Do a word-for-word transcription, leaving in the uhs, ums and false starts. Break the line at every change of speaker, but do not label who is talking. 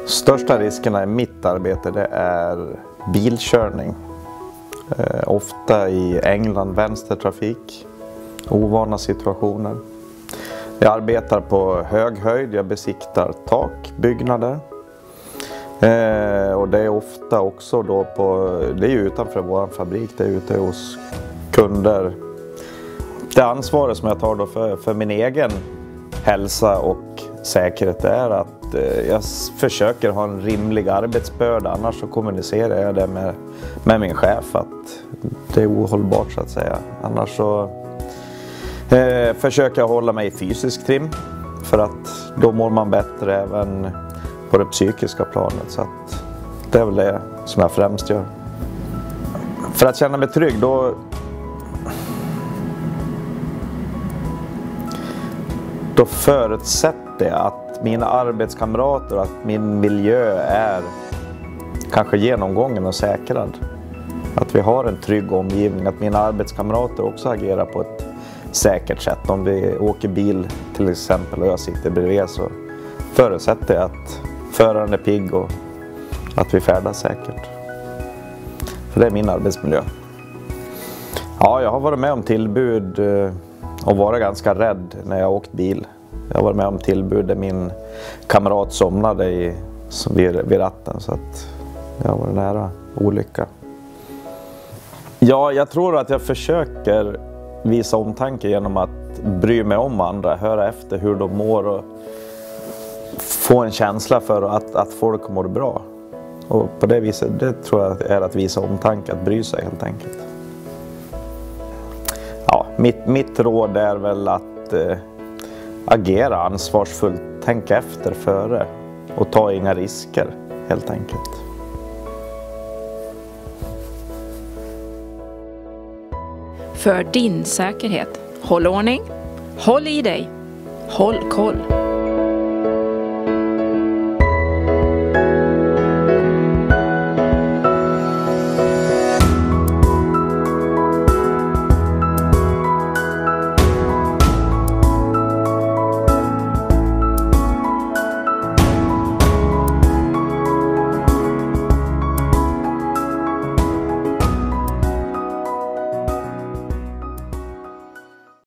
Största riskerna i mitt arbete det är bilkörning. Eh, ofta i England vänstertrafik, ovana situationer. Jag arbetar på hög höjd, jag besiktar tak, byggnader. Eh, och det är ofta också då på, det är ju utanför vår fabrik, det är ute hos kunder. Det ansvaret som jag tar då för, för min egen hälsa och säkerhet är att eh, jag försöker ha en rimlig arbetsbörda, annars så kommunicerar jag det med, med min chef att det är ohållbart så att säga. Annars så eh, försöker jag hålla mig i fysisk trim för att då mår man bättre även på det psykiska planet, så att det är väl det som jag främst gör. För att känna mig trygg då då förutsätter jag att mina arbetskamrater och att min miljö är kanske genomgången och säkrad. Att vi har en trygg omgivning, att mina arbetskamrater också agerar på ett säkert sätt. Om vi åker bil till exempel och jag sitter bredvid så förutsätter jag att föraren är pigg och att vi färdas säkert. För det är min arbetsmiljö. Ja, jag har varit med om tillbud och varit ganska rädd när jag åkt bil. Jag har varit med om tillbud där min kamrat somnade i, vid, vid ratten, så att jag var nära olycka. Ja, jag tror att jag försöker visa omtanke genom att bry mig om andra, höra efter hur de mår och få en känsla för att, att folk mår bra. Och på det viset, det tror jag är att visa omtanke, att bry sig helt enkelt. Ja, mitt, mitt råd är väl att eh, agera ansvarsfullt, tänka efter före och ta inga risker helt enkelt.
För din säkerhet, håll ordning, håll i dig, håll koll.